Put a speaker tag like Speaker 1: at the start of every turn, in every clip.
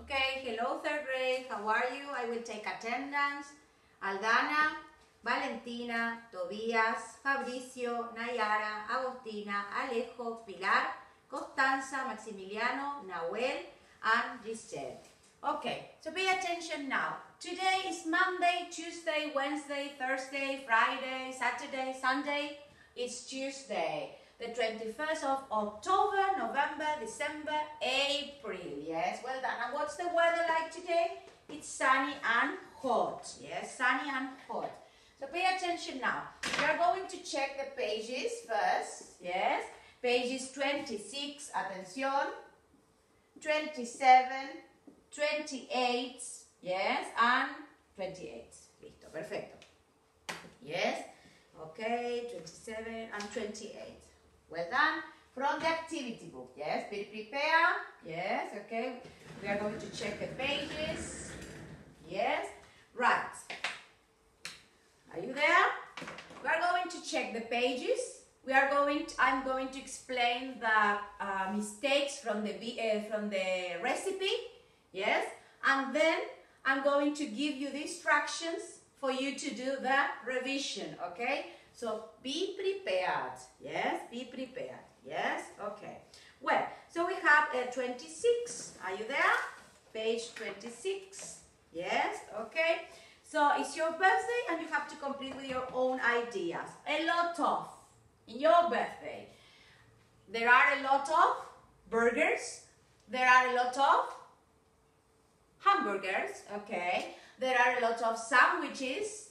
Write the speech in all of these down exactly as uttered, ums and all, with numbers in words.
Speaker 1: Okay, hello third grade, how are you? I will take attendance. Aldana, Valentina, Tobías, Fabricio, Nayara, Agostina, Alejo, Pilar, Constanza, Maximiliano, Nahuel, and Giselle. Okay, so pay attention now. Today is Monday, Tuesday, Wednesday, Thursday, Friday, Saturday, Sunday. It's Tuesday, the twenty-first of October, November, December, April. Yes, well done. And what's the weather like today? It's sunny and hot. Yes, sunny and hot. So pay attention now. We are going to check the pages first. Yes, pages twenty-six, atención, twenty-seven, twenty-eight, yes, and twenty-eight. Listo, perfecto. Yes, okay, twenty-seven and twenty-eight. Well done. From the activity book, yes, be prepared. Yes, okay. We are going to check the pages. Yes, right. Are you there? We are going to check the pages. We are going to, I'm going to explain the uh, mistakes from the, uh, from the recipe. Yes, and then I'm going to give you the instructions for you to do the revision, okay? So be prepared, yes, be prepared, yes, okay. Well, so we have uh, twenty-six, are you there? Page twenty-six, yes, okay. So it's your birthday and you have to complete with your own ideas. A lot of, in your birthday, there are a lot of burgers, there are a lot of hamburgers, okay. There are a lot of sandwiches.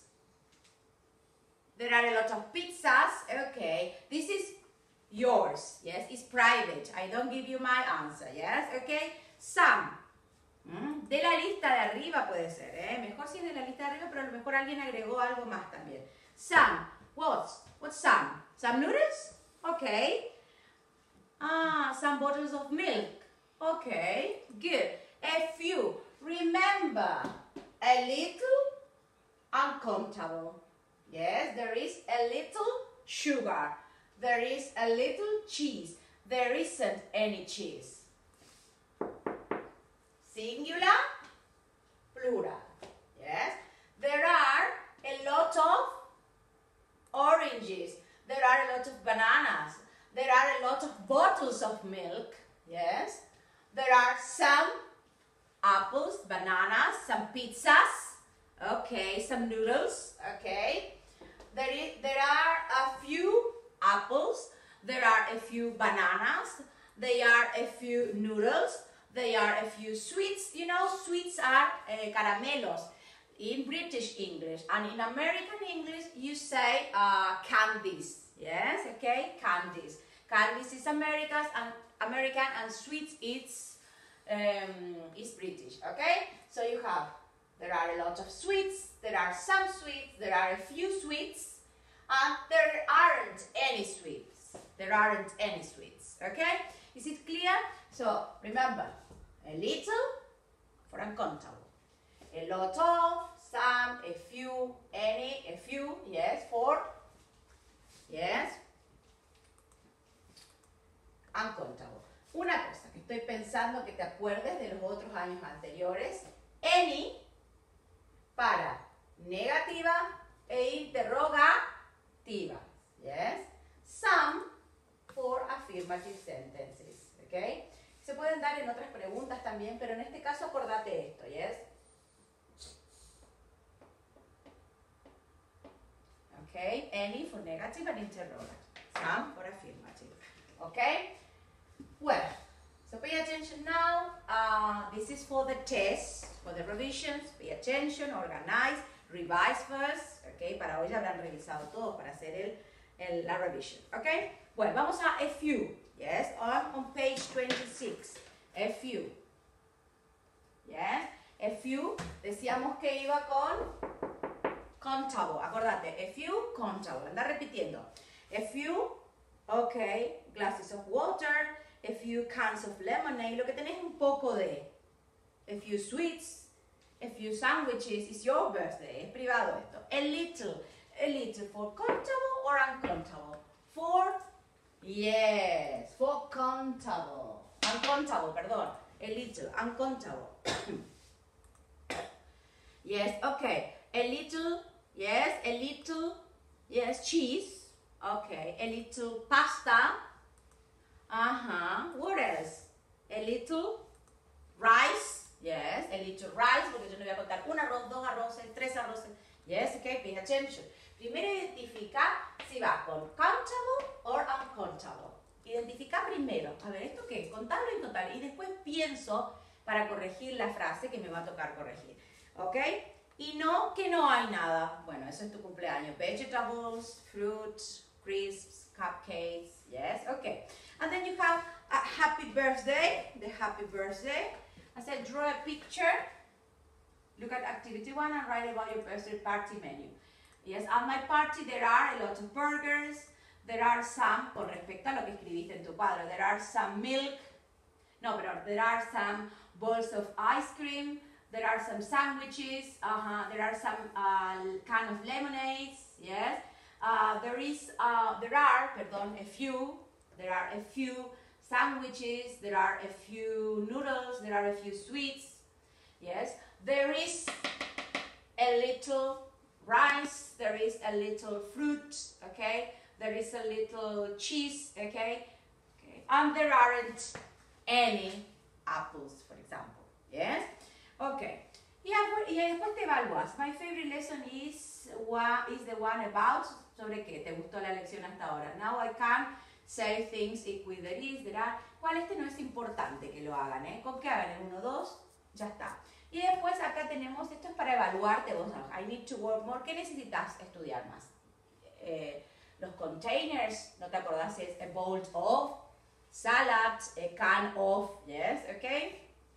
Speaker 1: There are a lot of pizzas, okay. This is yours, yes, it's private. I don't give you my answer, yes, okay. Some, ¿Mm? De la lista de arriba puede ser, ¿eh? Mejor si es de la lista de arriba, pero a lo mejor alguien agregó algo más también. Some, what's, what's some? Some noodles, okay. Ah, some bottles of milk, okay, good. A few, remember, a little, uncountable. Yes, there is a little sugar. There is a little cheese. There isn't any cheese. Singular, plural. Yes, there are a lot of oranges. There are a lot of bananas. There are a lot of bottles of milk. Yes, there are some apples, bananas, some pizzas. Okay, some noodles. Okay. There, is, there are a few apples, there are a few bananas, there are a few noodles, there are a few sweets. You know, sweets are uh, caramelos in British English, and in American English you say uh, candies. Yes, okay, candies. Candies is American, and American, and sweets is um, is British. Okay, so you have. There are a lot of sweets, there are some sweets, there are a few sweets, and there aren't any sweets. There aren't any sweets, okay? Is it clear? So, remember, a little for uncountable. A lot of, some, a few, any, a few, yes, for, yes, uncountable. Una cosa que estoy pensando que te acuerdes de los otros años anteriores, any, para negativa e interrogativa. Yes. Some for affirmative sentences. Okay. Se pueden dar en otras preguntas también, pero en este caso acordate esto. Yes. Okay. Any for negative and interrogative. Some for affirmative. Okay. Well. So pay attention now. Uh, this is for the test, for the revisions. Pay attention, organize, revise first. Okay, para hoy ya habrán revisado todo para hacer el, el, la revision. Okay, bueno, vamos a a few. Yes, on, on page twenty-six. A few. Yes, a few. Decíamos que iba con countable. Acordate, a few, countable. Anda repitiendo. A few, okay, glasses of water. A few cans of lemonade, lo que tenés un poco de. A few sweets, a few sandwiches. It's your birthday, es privado esto. A little, a little for countable or uncountable? For, yes, for countable. Uncountable, perdón. a little, uncountable. Yes, okay, a little, yes, a little, yes, cheese, okay, a little pasta, uh-huh, what else? A little rice, yes, a little rice, porque yo no voy a contar un arroz, dos arroces, tres arroces, yes, okay, pay attention. Primero identifica si va con countable or uncountable. Identifica primero, a ver, ¿esto qué es? Contable o incontable. Y después pienso para corregir la frase que me va a tocar corregir. ¿Ok? Y no que no hay nada. Bueno, eso es tu cumpleaños. Vegetables, fruits, crisps, cupcakes. Yes? Okay. And then you have a happy birthday. The happy birthday. I said draw a picture. Look at activity one and write about your birthday party menu. Yes, at my party there are a lot of burgers. There are some, con respecto a lo que escribiste en tu cuadro, there are some milk. No, pero there are some bowls of ice cream. There are some sandwiches. Uh-huh. There are some uh, kind of lemonades. Yes. Uh, there is, uh, there are, perdón, a few. There are a few sandwiches. There are a few noodles. There are a few sweets. Yes. There is a little rice, there is a little fruit, okay, there is a little cheese, okay, okay, and there aren't any apples, for example, yes, okay, y después te evalúas. My favorite lesson is, what is the one about, sobre qué te gustó la lección hasta ahora. Now I can say things with there is, there are, cuál este no es importante que lo hagan, eh, con que hagan el uno, dos, ya está. Y después acá tenemos, esto es para evaluarte vos, I need to work more. ¿Qué necesitas estudiar más? Eh, los containers, ¿no te acordás? Es a bowl of, salad, a can of, yes, okay?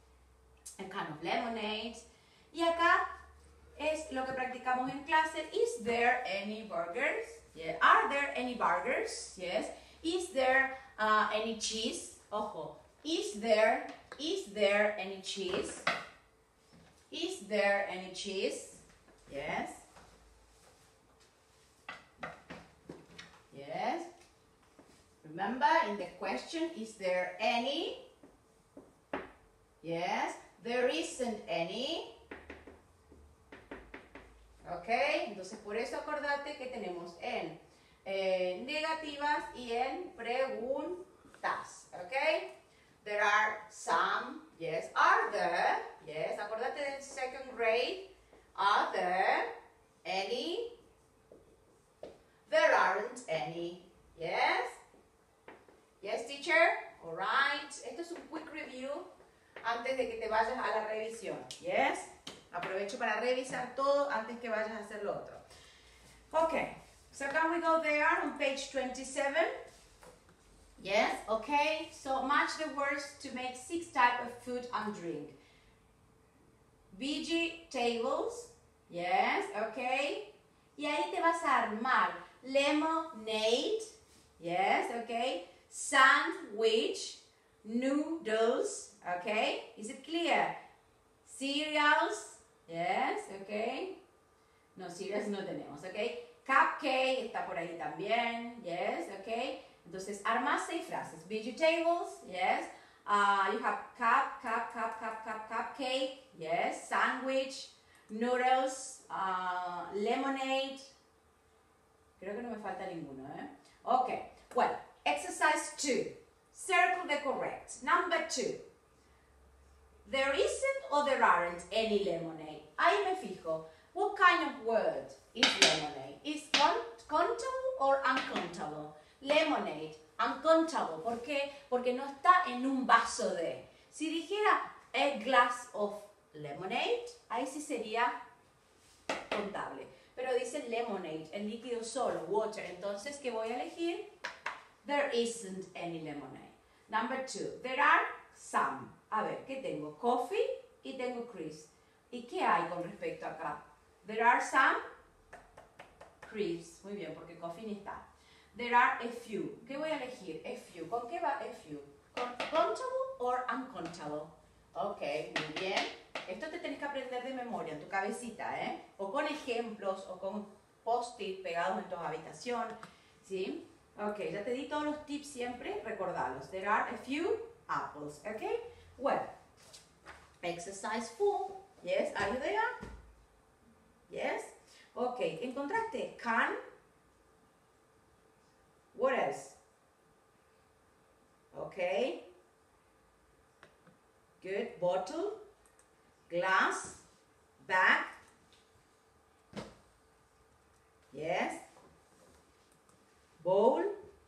Speaker 1: A can of lemonade. Y acá es lo que practicamos en clase. Is there any burgers? Yeah. Are there any burgers? Yes. Is there uh, any cheese? Ojo. Is there, is there any cheese? Is there any cheese? Yes. Yes. Remember in the question, is there any? Yes. There isn't any. Ok. Entonces por eso acordate que tenemos en eh, negativas y en preguntas. Ok. There are some. Yes. Are there? Yes. Acordate del second grade. Are there any? There aren't any. Yes. Yes, teacher. All right. Esto es un quick review antes de que te vayas a la revisión. Yes. Aprovecho para revisar todo antes que vayas a hacer lo otro. Okay. So can we go there on page twenty-seven? Yes, okay, so match the words to make six types of food and drink. Vegetables, yes, okay. Y ahí te vas a armar lemonade, yes, okay. Sandwich, noodles, okay. Is it clear? Cereals, yes, okay. No, cereals no tenemos, okay. Cupcake, está por ahí también, yes, okay. Entonces, armas seis frases. Vegetables, yes. Uh, you have cup, cup, cup, cup, cup, cupcake, yes. Sandwich, noodles, uh, lemonade. Creo que no me falta ninguno, ¿eh? Okay. Well, exercise two. Circle the correct. Number two. There isn't or there aren't any lemonade. Ahí me fijo. What kind of word is lemonade? Is countable or uncountable? Lemonade, uncountable. ¿Por qué? Porque no está en un vaso de. Si dijera a glass of lemonade, ahí sí sería contable. Pero dice lemonade, el líquido solo, water. Entonces, ¿qué voy a elegir? There isn't any lemonade. Number two, there are some. A ver, ¿qué tengo? Coffee y tengo crisps. ¿Y qué hay con respecto acá? There are some crisps. Muy bien, porque coffee ni está. There are a few. ¿Qué voy a elegir? A few. ¿Con qué va a few? ¿Con countable or uncountable? Ok, muy bien. Esto te tenés que aprender de memoria en tu cabecita, ¿eh? O con ejemplos o con post-it pegados en tu habitación, ¿sí? Ok, ya te di todos los tips siempre, recordalos. There are a few apples, ok? Well, exercise four. Yes, are you there? Yes? Okay, ¿encontraste? Can. What else? Okay. Good. Bottle, glass, bag. Yes. Bowl,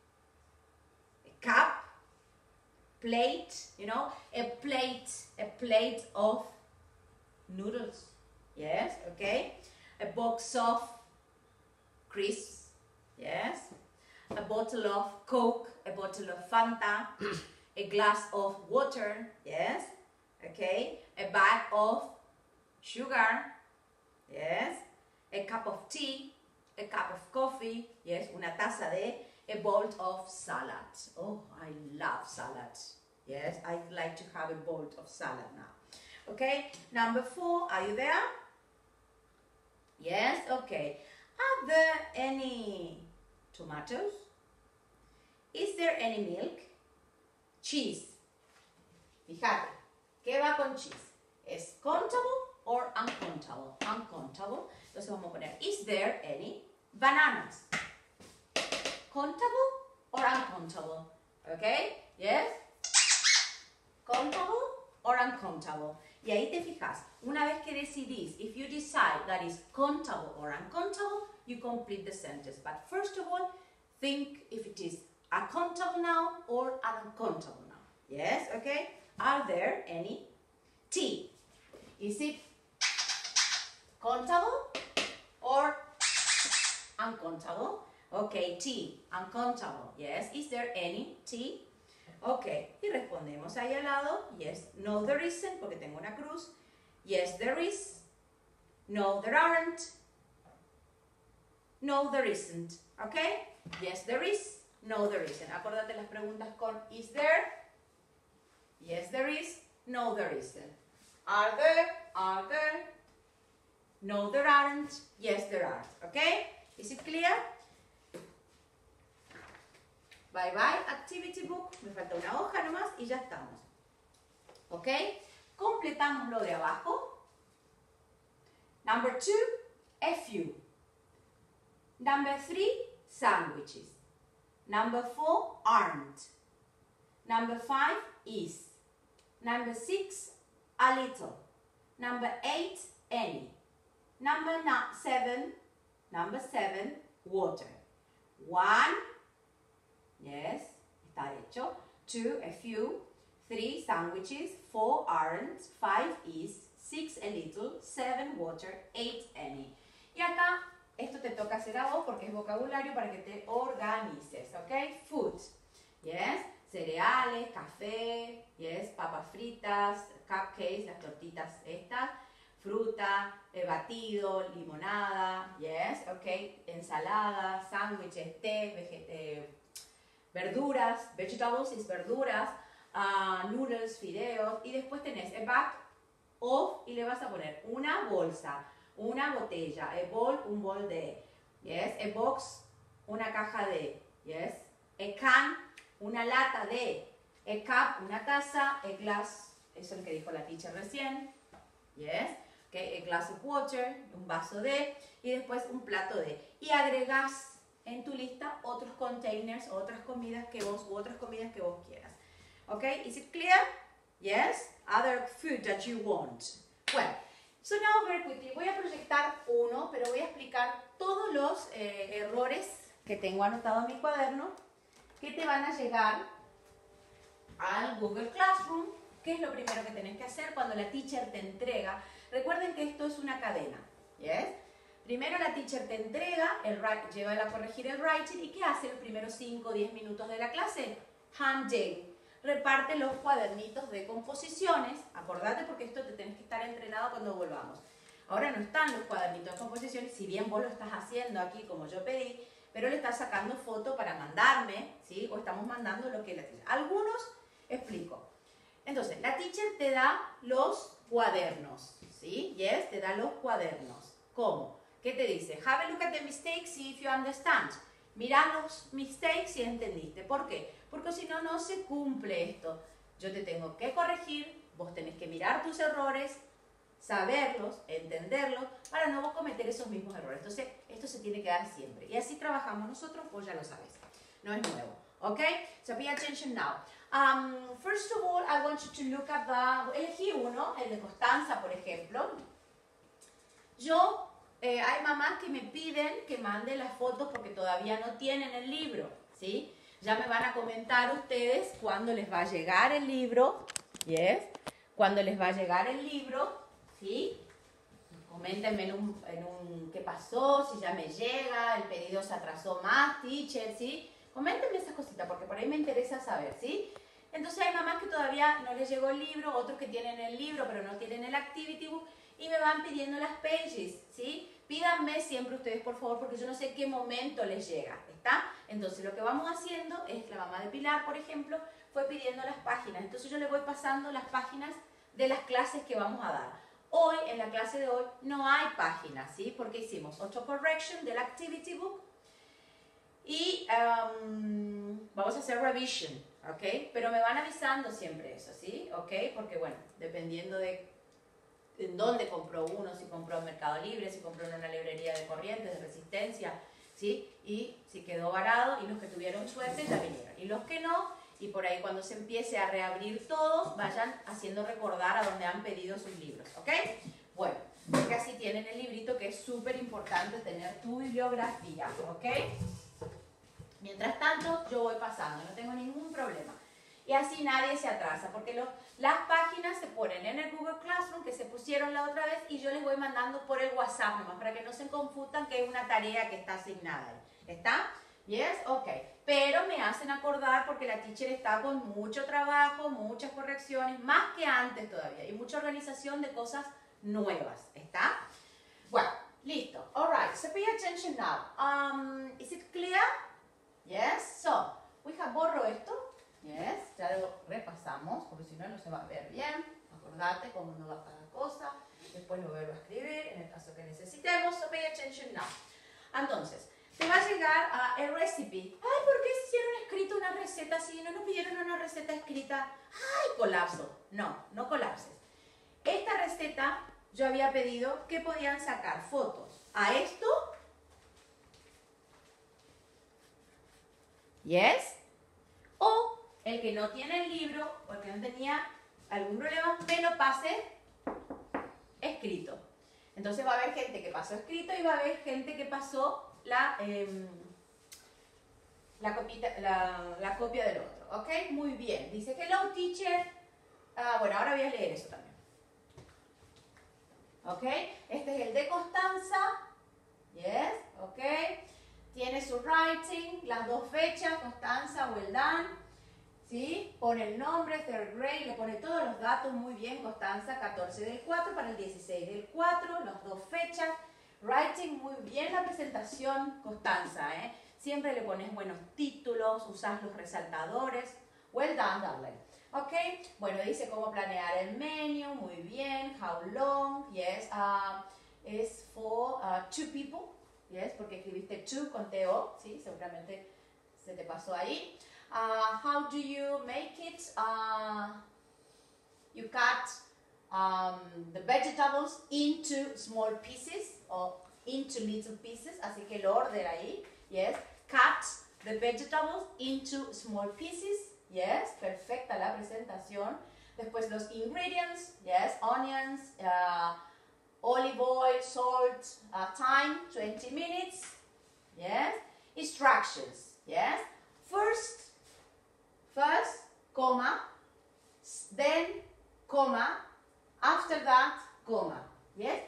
Speaker 1: a cup, plate, you know, a plate, a plate of noodles. Yes, okay. A box of crisps. Yes. A bottle of Coke, a bottle of Fanta, a glass of water. Yes. Okay. A bag of sugar. Yes. A cup of tea, a cup of coffee. Yes. Una taza de, a bowl of salad. Oh, I love salad. Yes. I'd like to have a bowl of salad now. Okay. Number four. Are you there? Yes. Okay. Are there any tomatoes? Is there any milk? Cheese. Fíjate, ¿qué va con cheese? ¿Es countable or uncountable? Uncountable. Entonces vamos a poner, is there any bananas? Countable or uncountable? Okay? Yes? Countable or uncountable? Y ahí te fijas, una vez que decidís, if you decide that is countable or uncountable, you complete the sentence. But first of all, think if it is a countable noun or an uncountable noun. Yes, okay? Are there any tea? Is it countable or uncountable? Okay, tea, uncountable. Yes, is there any tea? Ok, y respondemos ahí al lado, yes, no there isn't, porque tengo una cruz, yes there is, no there aren't, no there isn't, ok, yes there is, no there isn't. Acordate las preguntas con is there, yes there is, no there isn't. Are there, are there, no there aren't, yes there are, ok, is it clear? Bye bye, activity book. Me falta una hoja nomás y ya estamos. ¿Ok? Completamos lo de abajo. Number two, a few. Number three, sandwiches. Number four, aren't. Number five, is. Number six, a little. Number eight, any. Number seven, number seven, water. One, yes, está hecho. Two, a few. Three, sandwiches. Four, aren't. Five, is. Six, a little. Seven, water. Eight, any. Y acá, esto te toca hacer a vos porque es vocabulario para que te organices, ¿ok? Food, yes. Cereales, café, yes. Papas fritas, cupcakes, las tortitas estas. Fruta, eh, batido, limonada, yes, ok. Ensalada, sándwiches, té, vegetal. Verduras, vegetables es verduras, uh, noodles, fideos, y después tenés a bag of, y le vas a poner una bolsa, una botella, a bowl, un bol de, yes, a box, una caja de, yes, a can, una lata de, a cup, una taza, a glass, eso es lo que dijo la teacher recién, yes, okay, a glass of water, un vaso de, y después un plato de, y agregás en tu lista otros containers, otras comidas que vos, u otras comidas que vos quieras. ¿Ok? Is it clear? Yes? Other food that you want. Well, so now very quickly, voy a proyectar uno, pero voy a explicar todos los eh, errores que tengo anotado en mi cuaderno que te van a llegar al Google Classroom. ¿Qué es lo primero que tenés que hacer cuando la teacher te entrega? Recuerden que esto es una cadena. ¿Yes? Primero la teacher te entrega, el, lleva a corregir el writing, ¿y qué hace los primeros cinco o diez minutos de la clase? Handing. Reparte los cuadernitos de composiciones. Acordate porque esto te tenés que estar entrenado cuando volvamos. Ahora no están los cuadernitos de composiciones, si bien vos lo estás haciendo aquí como yo pedí, pero le estás sacando foto para mandarme, ¿sí? O estamos mandando lo que la teacher. Algunos, explico. Entonces, la teacher te da los cuadernos, ¿sí? Yes, te da los cuadernos. ¿Cómo? ¿Qué te dice? Have a look at the mistakes, see if you understand. Mirá los mistakes si entendiste. ¿Por qué? Porque si no, no se cumple esto. Yo te tengo que corregir, Vos tenés que mirar tus errores, saberlos, entenderlos, para no cometer esos mismos errores. Entonces, esto se tiene que dar siempre. Y así trabajamos nosotros, vos ya lo sabes. No es nuevo. Okay? So pay attention now. Um, first of all, I want you to look at the... Elegí uno, el de Constanza, por ejemplo. Yo, eh, hay mamás que me piden que mande las fotos porque todavía no tienen el libro, ¿sí? Ya me van a comentar ustedes cuándo les va a llegar el libro, ¿yes? Cuándo les va a llegar el libro, ¿sí? Coméntenme en un, en un qué pasó, si ya me llega, el pedido se atrasó más, teacher, ¿sí? Coméntenme esas cositas porque por ahí me interesa saber, ¿sí? Entonces hay mamás que todavía no les llegó el libro, otros que tienen el libro pero no tienen el activity book y me van pidiendo las pages, ¿sí? Pídanme siempre ustedes, por favor, porque yo no sé qué momento les llega, ¿está? Entonces lo que vamos haciendo es, la mamá de Pilar, por ejemplo, fue pidiendo las páginas. Entonces yo le voy pasando las páginas de las clases que vamos a dar. Hoy, en la clase de hoy, no hay páginas, ¿sí? Porque hicimos auto correction del activity book y um, vamos a hacer revision, ¿ok? Pero me van avisando siempre eso, ¿sí? ¿Ok? Porque, bueno, dependiendo de en dónde compró uno, si compró en Mercado Libre, si compró en una librería de Corrientes, de Resistencia, ¿sí? Y si quedó varado, y los que tuvieron suerte ya vinieron. Y los que no, y por ahí cuando se empiece a reabrir todo, vayan haciendo recordar a dónde han pedido sus libros, ¿ok? Bueno, porque así tienen el librito, que es súper importante tener tu bibliografía, ¿ok? Mientras tanto, yo voy pasando, no tengo ningún problema. Y así nadie se atrasa, porque los, las páginas se ponen en el Google Classroom, que se pusieron la otra vez, y yo les voy mandando por el WhatsApp nomás, para que no se confundan que es una tarea que está asignada ahí. ¿Está? ¿Yes? Ok. Pero me hacen acordar porque la teacher está con mucho trabajo, muchas correcciones, más que antes todavía, y mucha organización de cosas nuevas. ¿Está? Bueno, listo. All right, so pay attention now. Um, is it clear? Yes? So, we have borro esto. Yes, ya lo repasamos, porque si no, no se va a ver bien. Acordate cómo no va cada cosa. Después lo vuelvo a escribir en el caso que necesitemos. So pay attention now. Entonces, te va a llegar a el recipe. Ay, ¿por qué hicieron escrito una receta si no nos pidieron una receta escrita? Ay, colapso. No, no colapses. Esta receta yo había pedido que podían sacar fotos a esto. Yes. O el que no tiene el libro, o el que no tenía algún problema, me lo pase escrito. Entonces va a haber gente que pasó escrito y va a haber gente que pasó la, eh, la, copita, la, la copia del otro. ¿Ok? Muy bien. Dice, hello teacher. Ah, bueno, ahora voy a leer eso también. ¿Ok? Este es el de Constanza. Yes. ¿Ok? Tiene su writing, las dos fechas, Constanza, well done. ¿Sí? Pone el nombre, third grade, le pone todos los datos muy bien. Constanza, catorce del cuatro para el dieciséis del cuatro, las dos fechas. Writing, muy bien la presentación, Constanza, ¿eh? Siempre le pones buenos títulos, usas los resaltadores. Well done, darling. ¿Ok? Bueno, dice cómo planear el menú, muy bien. How long, yes. Uh, es for uh, two people, yes, porque escribiste two con T O, ¿sí? Seguramente se te pasó ahí. Uh, how do you make it? Uh, you cut um, the vegetables into small pieces or into little pieces, así que el orden ahí, yes. Cut the vegetables into small pieces, yes. Perfecta la presentación. Después los ingredients, yes. Onions, uh, olive oil, salt, uh, time, twenty minutes, yes. Instructions, yes. First, First, comma, then, comma, after that, comma, yes?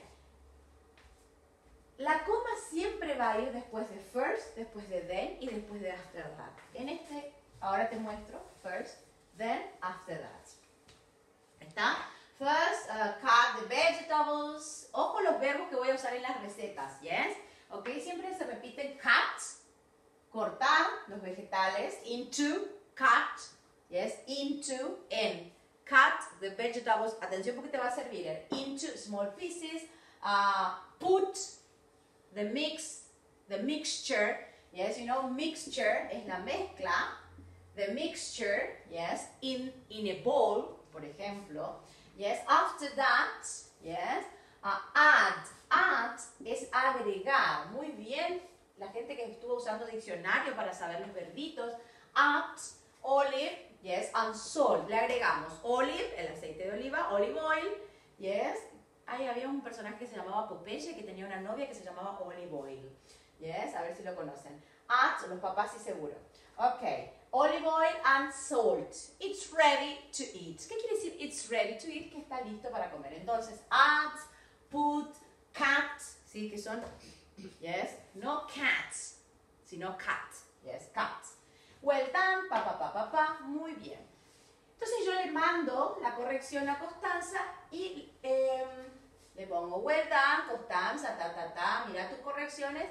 Speaker 1: La coma siempre va a ir después de first, después de then y después de after that. En este, ahora te muestro, first, then, after that. ¿Está? First, uh, cut the vegetables. Ojo los verbos que voy a usar en las recetas, yes? Ok, siempre se repiten cut, cortar los vegetales, into, cut, yes, into, and cut the vegetables, atención porque te va a servir, eh, into small pieces, uh, put the mix, the mixture, yes, you know, mixture es la mezcla, the mixture, yes, in, in a bowl, por ejemplo, Yes, after that, yes, uh, add. Add es agregar. Muy bien. La gente que estuvo usando diccionario para saber los verbitos. Add, olive, yes, and salt. Le agregamos olive, el aceite de oliva, olive oil, yes. Ahí había un personaje que se llamaba Popeye que tenía una novia que se llamaba Olive Oil. Yes, a ver si lo conocen. Add, los papás sí seguro. Ok, olive oil and salt. It's ready to eat. ¿Qué quiere decir it's ready to eat? Que está listo para comer. Entonces, add, put, cat, ¿sí? Que son, yes, no cats, sino cat, yes, cat. Well done, pa, pa, pa, pa, pa, muy bien. Entonces yo le mando la corrección a Constanza y eh, le pongo well done, Constanza, ta, ta, ta, mira tus correcciones.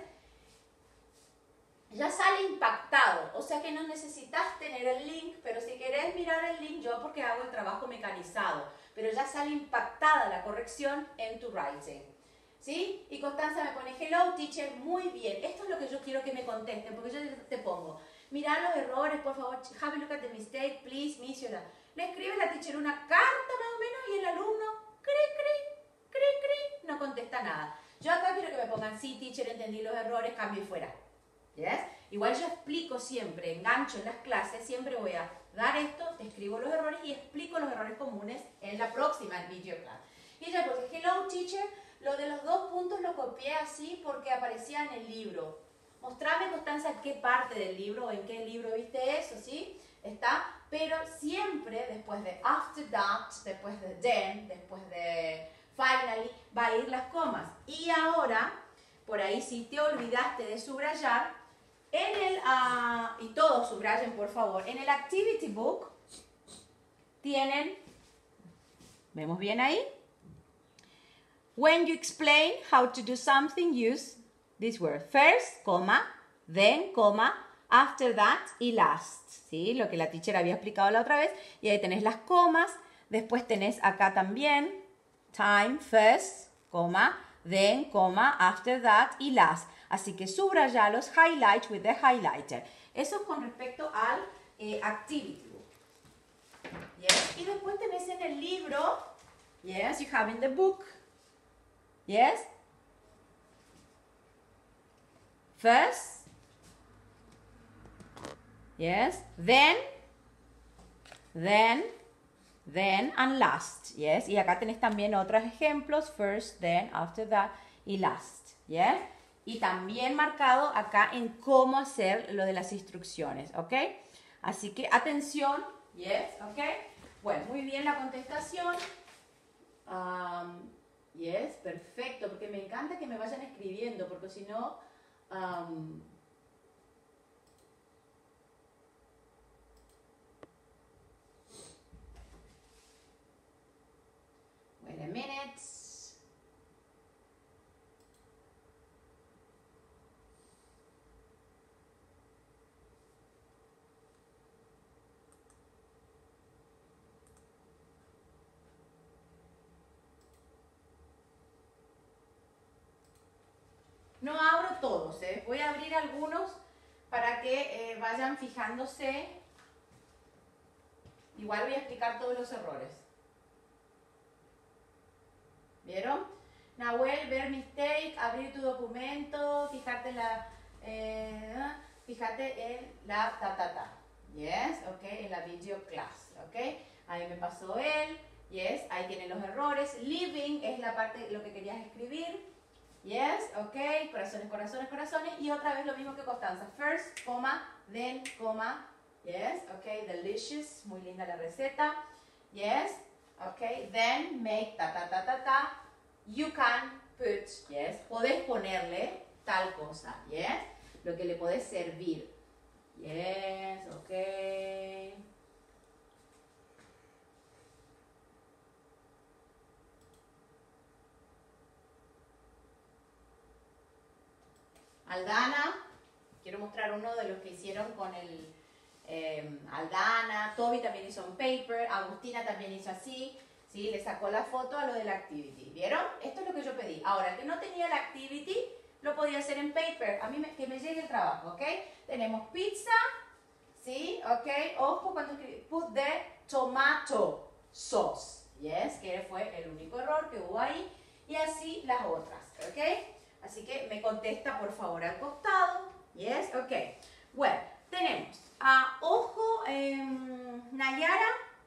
Speaker 1: Ya sale impactado, o sea que no necesitas tener el link, pero si querés mirar el link, yo porque hago el trabajo mecanizado, pero ya sale impactada la corrección en tu writing. ¿Sí? Y Constanza me pone, hello teacher, muy bien, esto es lo que yo quiero que me contesten, porque yo te pongo, mirá los errores, por favor, have a look at the mistake, please, miss you. Le escribe la teacher una carta más o menos y el alumno, cri, cri, cri, cri, no contesta nada. Yo acá quiero que me pongan, sí teacher, entendí los errores, cambio y fuera. ¿Yes? Igual yo explico siempre, engancho en las clases, siempre voy a dar esto, te escribo los errores y explico los errores comunes en la próxima video class. Y ella pone, hello teacher, lo de los dos puntos lo copié así porque aparecía en el libro. Mostrame, Constanza, en qué parte del libro o en qué libro viste eso, ¿sí? Está, pero siempre después de after that, después de then, después de finally, va a ir las comas. Y ahora, por ahí si te olvidaste de subrayar, en el, uh, y todos subrayen por favor, en el activity book tienen, ¿vemos bien ahí? When you explain how to do something, use this word. First, comma, then, comma, after that y last. ¿Sí? Lo que la teacher había explicado la otra vez. Y ahí tenés las comas. Después tenés acá también time, first, comma, then, comma, after that y last. Así que subrayalos, highlight with the highlighter. Eso es con respecto al eh, activity book. Yes. Y después tenés en el libro, yes, you have in the book, yes, first, yes, then, then, then, and last, yes. Y acá tenés también otros ejemplos, first, then, after that y last, yes. Y también marcado acá en cómo hacer lo de las instrucciones, ¿ok? Así que atención, yes, ¿ok? Bueno, muy bien la contestación. Um, yes, perfecto, porque me encanta que me vayan escribiendo, porque si no... Um, wait a minute. No abro todos, ¿eh? Voy a abrir algunos para que eh, vayan fijándose. Igual voy a explicar todos los errores. ¿Vieron? Nahuel, ver mistake, abrir tu documento, fijarte en la, eh, fíjate en la ta ta ta. Yes, ok, en la video class, ok. Ahí me pasó él, yes, ahí tienen los errores. Living es la parte, lo que querías escribir. Yes, ok, corazones, corazones, corazones. Y otra vez lo mismo que Constanza. First, coma, then, coma. Yes, ok, delicious. Muy linda la receta. Yes, ok, then make ta, ta, ta, ta, ta. You can put, yes, podés ponerle tal cosa, yes. Lo que le podés servir. Yes, ok. Aldana, quiero mostrar uno de los que hicieron con el eh, Aldana, Toby también hizo un paper, Agustina también hizo así, ¿sí? Le sacó la foto a lo del activity, ¿vieron? Esto es lo que yo pedí. Ahora, el que no tenía el activity, lo podía hacer en paper, a mí me, que me llegue el trabajo, ¿ok? Tenemos pizza, ¿sí? ¿Ok? Ojo cuando escribí, put the tomato sauce, Yes, que fue el único error que hubo ahí. Y así las otras, ¿ok? Así que me contesta por favor al costado. Yes, ok. Bueno, tenemos a ojo, eh, Nayara.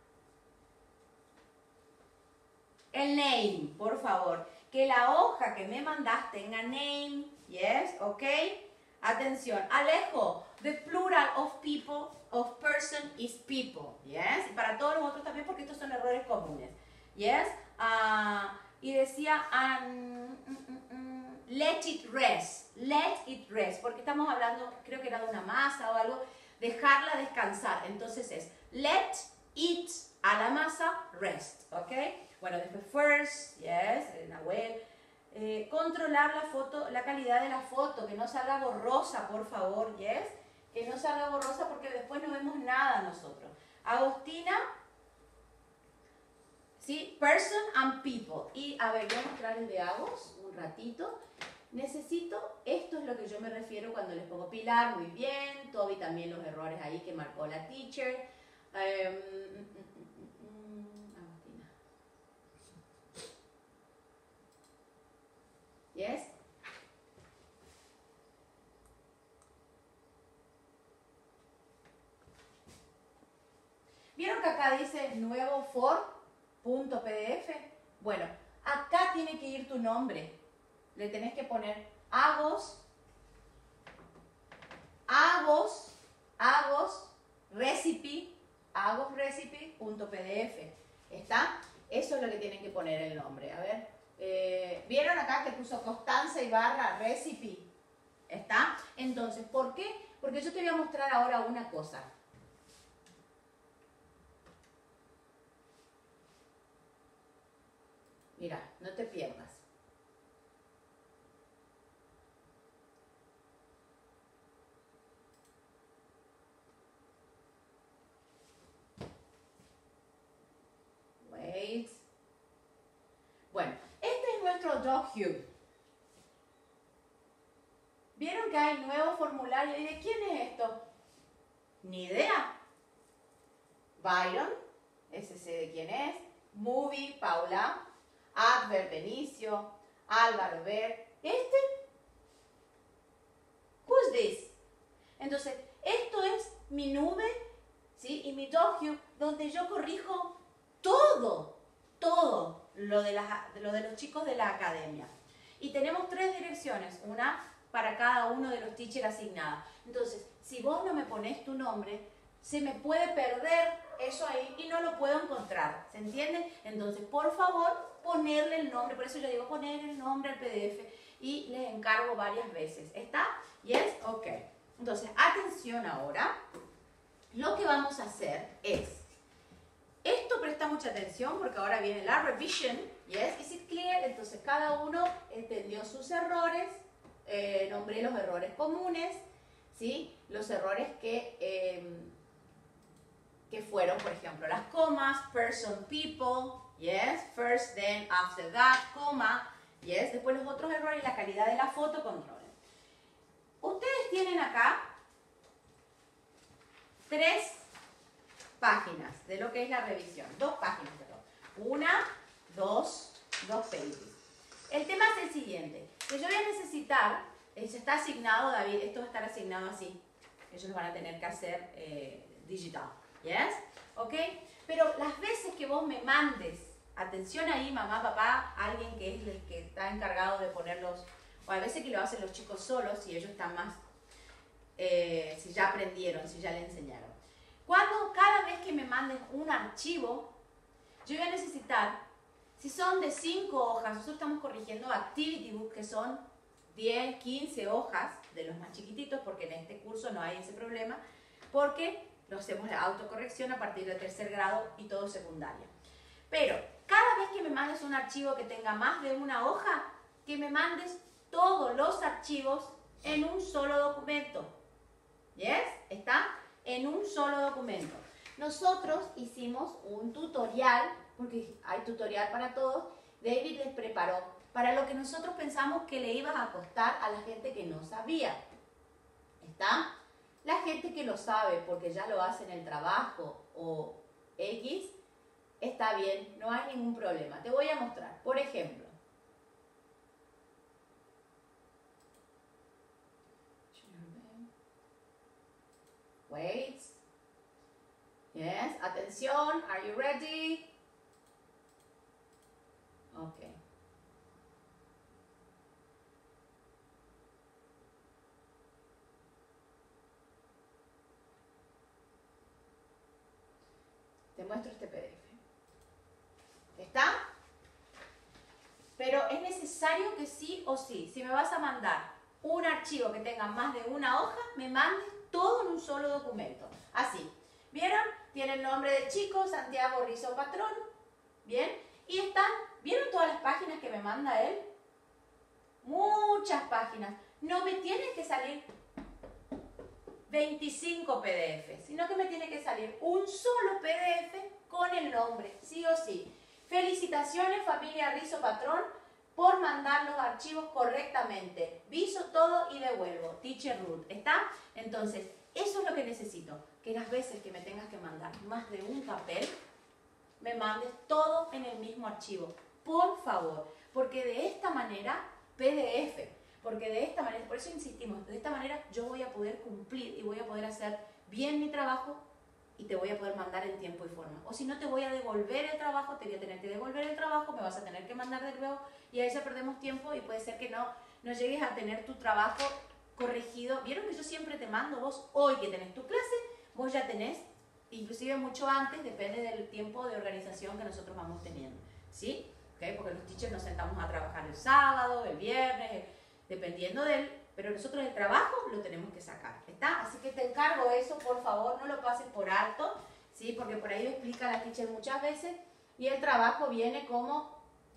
Speaker 1: El name, por favor. Que la hoja que me mandaste tenga name. Yes, ok. Atención. Alejo, the plural of people, of person is people. Yes. Y para todos los otros también porque estos son errores comunes. Yes. Uh, y decía, um, mm, mm, mm, let it rest. Let it rest. Porque estamos hablando, creo que era de una masa o algo. Dejarla descansar. Entonces es let it a la masa rest. Ok. Bueno, después first, yes, Nahuel. Eh, controlar la foto, la calidad de la foto, que no salga borrosa, por favor, yes. Que no salga borrosa porque después no vemos nada nosotros. Agostina, ¿sí? Person and people. Y a ver, voy a mostrar el de Agos un ratito. Necesito, esto es lo que yo me refiero cuando les pongo Pilar, muy bien. Toby también los errores ahí que marcó la teacher. Um, Yes. ¿Vieron que acá dice nuevo for.pdf? Bueno, acá tiene que ir tu nombre. Le tenés que poner Agos, Agos, Agos, recipe, agosrecipe.pdf. ¿Está? Eso es lo que tienen que poner el nombre. A ver. Eh, ¿Vieron acá que puso Constanza Ibarra Recipe? ¿Está? Entonces, ¿por qué? Porque yo te voy a mostrar ahora una cosa. Mira, no te pierdas. Wait. Bueno, este es nuestro docu. ¿Vieron que hay nuevo formulario? ¿Y de quién es esto? Ni idea. Byron, ese sé de quién es. Movie, Paula. Adver, Benicio. Álvaro, Ver. ¿Este? Who's this? Entonces, esto es mi nube, ¿sí? Y mi docu, donde yo corrijo todo, todo lo de, la, lo de los chicos de la academia. Y tenemos tres direcciones, una para cada uno de los teachers asignadas. Entonces, si vos no me pones tu nombre, se me puede perder eso ahí y no lo puedo encontrar, ¿se entiende? Entonces, por favor, ponerle el nombre, por eso yo digo poner el nombre al P D F y les encargo varias veces. ¿Está? ¿Yes? Ok. Entonces, atención ahora. Lo que vamos a hacer es, esto presta mucha atención porque ahora viene la revision. ¿Yes? Is it clear? Entonces, cada uno entendió sus errores, eh, nombré los errores comunes, ¿sí? Los errores que... Eh, que fueron, por ejemplo, las comas, person, people, yes, first, then, after that, coma, yes, después los otros errores y la calidad de la foto, controlen. Ustedes tienen acá tres páginas de lo que es la revisión, dos páginas, perdón, una, dos, dos pages. El tema es el siguiente, que yo voy a necesitar, eh, ya está asignado, David, esto va a estar asignado así, ellos lo van a tener que hacer eh, digital. ¿Yes? ¿Ok? Pero las veces que vos me mandes, atención ahí, mamá, papá, alguien que es el que está encargado de ponerlos, o a veces que lo hacen los chicos solos, si ellos están más, eh, si ya aprendieron, si ya le enseñaron. Cuando cada vez que me manden un archivo, yo voy a necesitar, si son de cinco hojas, nosotros estamos corrigiendo Activity Book, que son diez, quince hojas de los más chiquititos, porque en este curso no hay ese problema, porque lo hacemos la autocorrección a partir del tercer grado y todo secundario. Pero cada vez que me mandes un archivo que tenga más de una hoja, que me mandes todos los archivos en un solo documento. ¿Yes? ¿Está? En un solo documento. Nosotros hicimos un tutorial, porque hay tutorial para todos. David les preparó para lo que nosotros pensamos que le iba a costar a la gente que no sabía. ¿Está? La gente que lo sabe porque ya lo hace en el trabajo o X, está bien, no hay ningún problema. Te voy a mostrar, por ejemplo. Wait. Yes, atención, are you ready? Ok. Te muestro este P D F. ¿Está? Pero es necesario que sí o sí, si me vas a mandar un archivo que tenga más de una hoja, me mandes todo en un solo documento. Así. ¿Vieron? Tiene el nombre del chico, Santiago Rizo Patrón. ¿Bien? Y están, ¿vieron todas las páginas que me manda él? Muchas páginas. No me tienen que salir veinticinco P D F, sino que me tiene que salir un solo P D F con el nombre, sí o sí. Felicitaciones, familia Rizo Patrón, por mandar los archivos correctamente. Viso todo y devuelvo. Teacher Ruth, ¿está? Entonces, eso es lo que necesito. Que las veces que me tengas que mandar más de un papel, me mandes todo en el mismo archivo. Por favor. Porque de esta manera, P D F, porque de esta manera, por eso insistimos, de esta manera yo voy a poder cumplir y voy a poder hacer bien mi trabajo y te voy a poder mandar en tiempo y forma. O si no, te voy a devolver el trabajo, te voy a tener que devolver el trabajo, me vas a tener que mandar de nuevo y ahí ya perdemos tiempo y puede ser que no, no llegues a tener tu trabajo corregido. ¿Vieron que yo siempre te mando vos hoy que tenés tu clase? Vos ya tenés, inclusive mucho antes, depende del tiempo de organización que nosotros vamos teniendo, ¿sí? ¿Okay? Porque los teachers nos sentamos a trabajar el sábado, el viernes, dependiendo de él, pero nosotros el trabajo lo tenemos que sacar, ¿está? Así que te encargo eso, por favor, no lo pases por alto, ¿sí? Porque por ahí lo explica la teacher muchas veces y el trabajo viene como,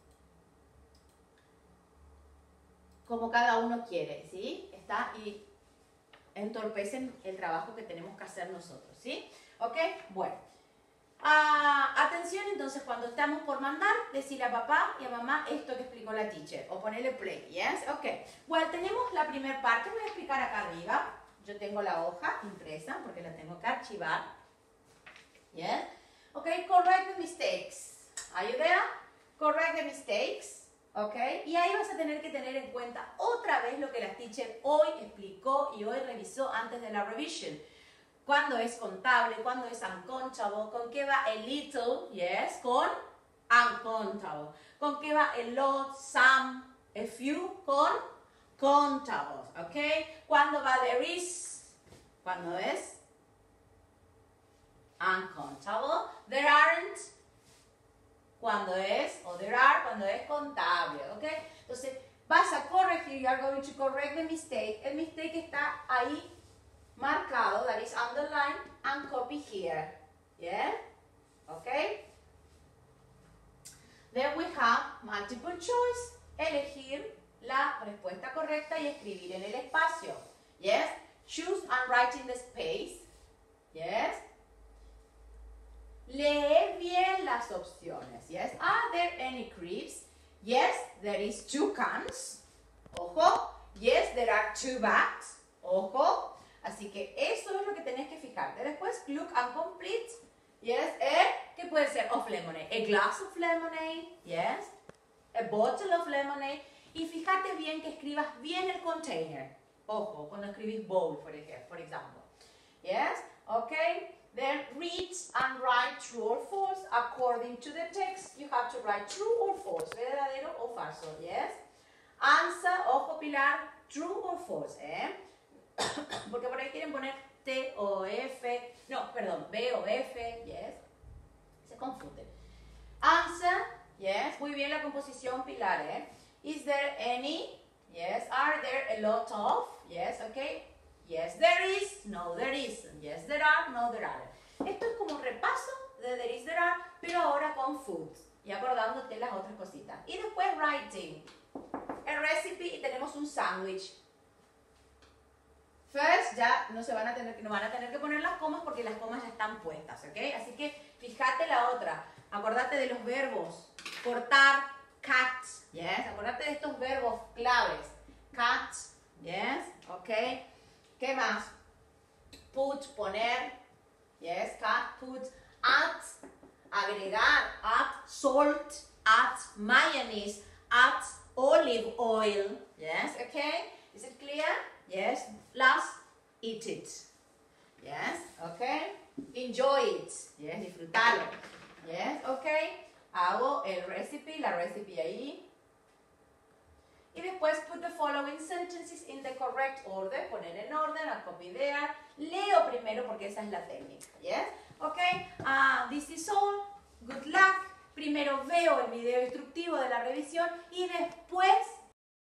Speaker 1: como cada uno quiere, ¿sí? ¿Está? Y entorpecen el trabajo que tenemos que hacer nosotros, ¿sí? ¿Ok? Bueno. Ah, atención, entonces, cuando estamos por mandar, decirle a papá y a mamá esto que explicó la teacher, o ponerle play, ¿yes? Ok. Bueno, tenemos la primera parte, voy a explicar acá arriba. Yo tengo la hoja impresa, porque la tengo que archivar. ¿Yes? Ok, correct the mistakes. Are you there? Correct the mistakes. ¿Ok? Y ahí vas a tener que tener en cuenta otra vez lo que la teacher hoy explicó y hoy revisó antes de la revision. ¿Cuándo es contable? ¿Cuándo es uncountable? ¿Con qué va el little? Yes, con uncountable. ¿Con qué va el lot, some, a few? Con countable. ¿Ok? ¿Cuándo va there is? ¿Cuándo es uncountable? There aren't. Cuando es, o there are, cuando es contable, ¿ok? Entonces, vas a corregir, you are going to correct the mistake. El mistake está ahí marcado, that is underlined, and copy here, yeah? ¿Ok? Then we have multiple choice, elegir la respuesta correcta y escribir en el espacio, yes? Choose and write in the space, yes? Lee bien las opciones, yes? Are there any cribs? Yes, there is two cans. Ojo. Yes, there are two bags. Ojo. Así que eso es lo que tenés que fijarte. Después, look and complete. Yes, a, ¿qué puede ser? Of lemonade. A glass of lemonade. Yes. A bottle of lemonade. Y fíjate bien que escribas bien el container. Ojo, cuando escribís bowl, por ejemplo, por ejemplo. Yes, okay. Then read and write true or false according to the text. You have to write true or false, verdadero o falso, yes? Answer, ojo Pilar, true or false, ¿eh? Porque por ahí quieren poner T o F, no, perdón, B o F, yes? Se confunden. Answer, yes, muy bien la composición Pilar, ¿eh? Is there any? Yes. Are there a lot of? Yes, okay. Yes, there is. No, there isn't. Yes, there are. No, there aren't. Esto es como un repaso de there is, there are, pero ahora con food. Y acordándote las otras cositas. Y después writing. A recipe y tenemos un sándwich. First, ya no se van a tener, no van a tener que poner las comas porque las comas ya están puestas, ¿ok? Así que fíjate la otra. Acordate de los verbos. Cortar, cut. Yes. Acordate de estos verbos claves. Cut. Yes. Ok. ¿Qué más? Put, poner. Yes, cut, put, add, agregar, add salt, add mayonnaise, add olive oil. Yes, okay? Is it clear? Yes. Last, eat it. Yes, okay? Enjoy it. Yes, disfrútalo. Yes, okay? Hago el recipe, la recipe ahí. Y después put the following sentences in the correct order. Poner en orden, a copy there. Leo primero porque esa es la técnica. Yes, okay? Uh, this is all. Good luck. Primero veo el video instructivo de la revisión y después